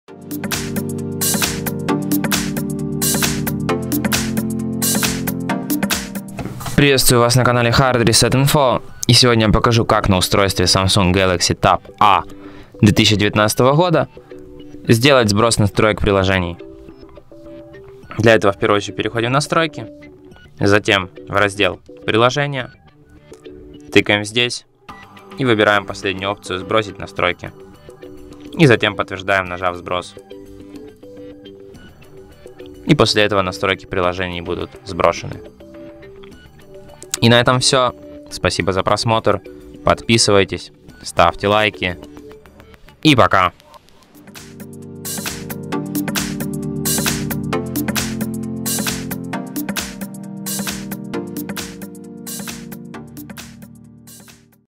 Приветствую вас на канале Hard Reset Info, и сегодня я покажу, как на устройстве Samsung Galaxy Tab A 2019 года сделать сброс настроек приложений. Для этого в первую очередь переходим в настройки, затем в раздел приложения, тыкаем здесь и выбираем последнюю опцию «Сбросить настройки». И затем подтверждаем, нажав «Сброс». И после этого настройки приложений будут сброшены. И на этом все. Спасибо за просмотр. Подписывайтесь, ставьте лайки. И пока.